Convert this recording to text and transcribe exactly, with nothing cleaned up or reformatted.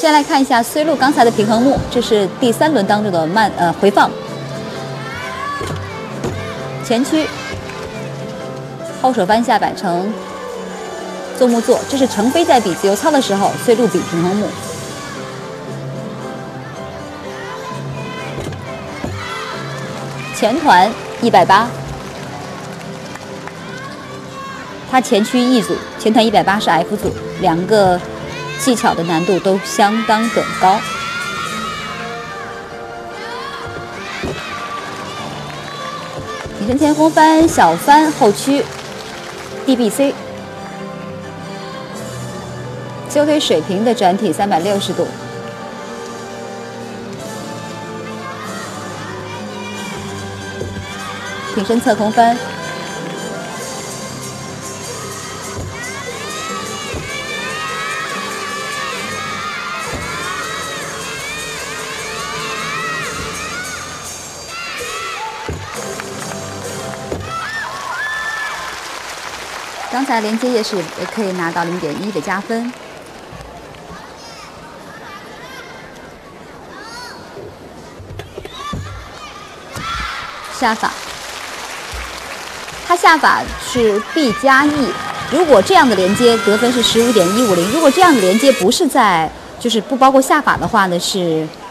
先来看一下虽路刚才的平衡木，这是第三轮当中的慢呃回放。前屈，后手翻下摆成坐木坐，这是程飞在比自由操的时候，虽路比平衡木。前团一百八，他前屈 E 组，前团一百八是 F 组，两个技巧的难度都相当的高。起身前空翻小翻后屈 D B C， 右腿水平的转体三百六十度。挺身侧空翻，刚才连接也是也可以拿到零点一的加分。下法。他下法是 B 加 E， 如果这样的连接得分是十五点一五零，如果这样的连接不是在就是不包括下法的话呢是